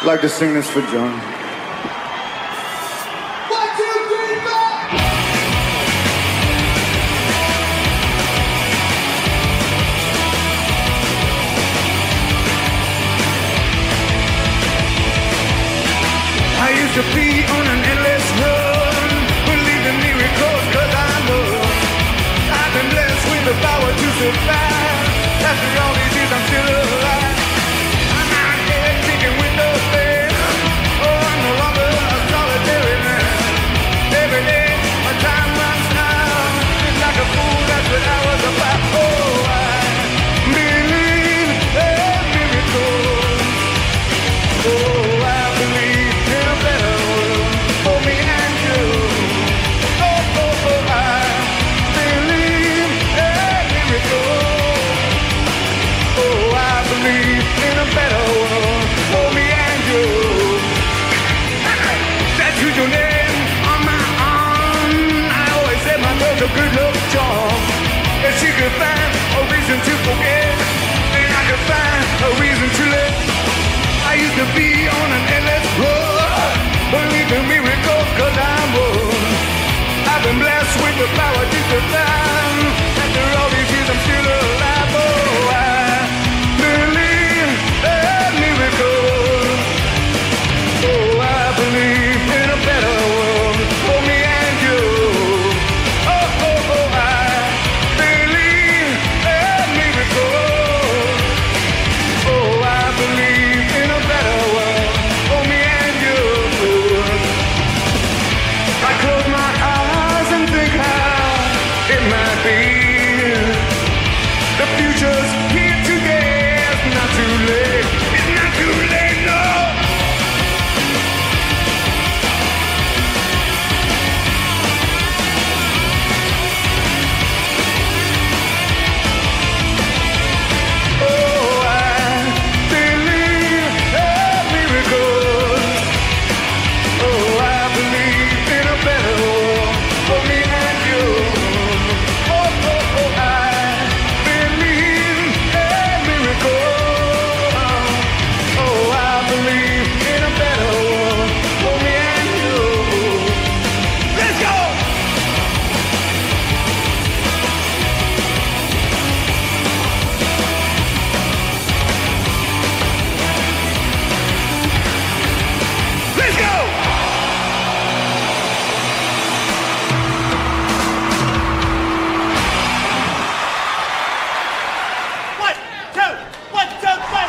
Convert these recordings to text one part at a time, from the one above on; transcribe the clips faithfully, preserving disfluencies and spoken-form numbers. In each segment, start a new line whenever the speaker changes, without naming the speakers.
I'd like to sing this for John.
One, two, three, four!
I used to be on an endless run, believing miracles cause I know I've been blessed with the power to survive. After all these years I'm still alive. I'm out here taking windows there. Oh, I'm no longer a solitary man. Every day my time runs out. It's like a fool, that's what I was about. Oh, I believe in miracles. Oh, I believe in a better world for me and you. Oh, oh, oh, I believe in miracles. Oh, I believe in a better world for me and you. Tattooed your name on my arm. I always said my girl's a good luck charm. If she could find a reason to forget, then I could find a reason to live. I used to be on an endless road, believing miracles cause I'm one. I've been blessed with the power to survive. After all these years I'm still alive. Oh, I believe in miracles. Oh, I believe in a better world for me and you. Oh, oh, oh, I believe in miracles. Oh, I believe in a better world for me and you. I close my eyes and think how it might be. The future's here today. It's not too late. It's not too late, no. Oh, I believe in miracles. Oh, I believe in a better world for me and you. Oh, oh, oh, I believe in miracles. Oh, I believe in a better world for me and you. Let's go! Let's go!
One, two, one, two, one.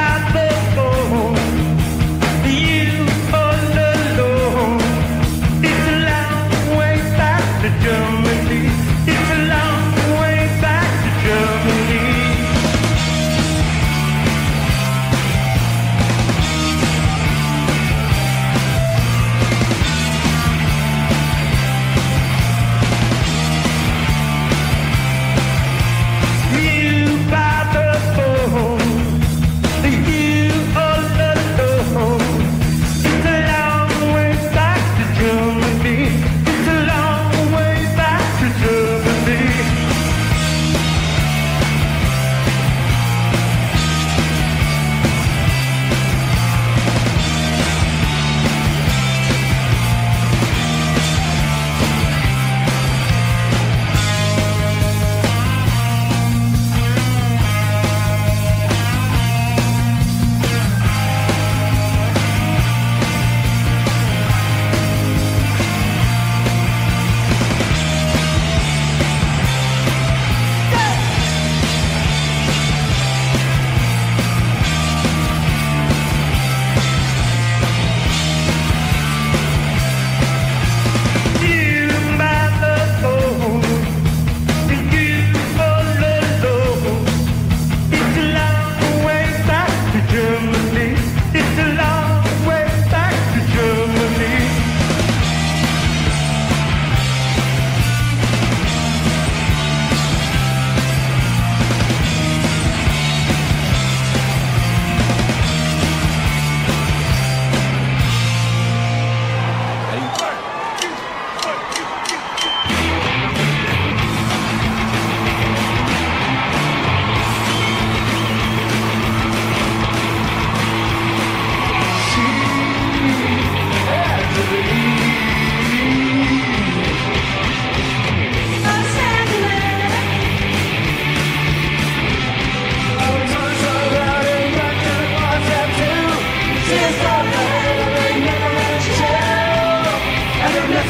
You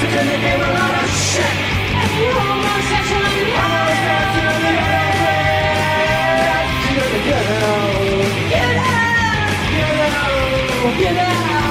Cause they gave a lot of shit. And you homosexual and you homosexual and you're afraid. Get out! Get out! Get out! Get out!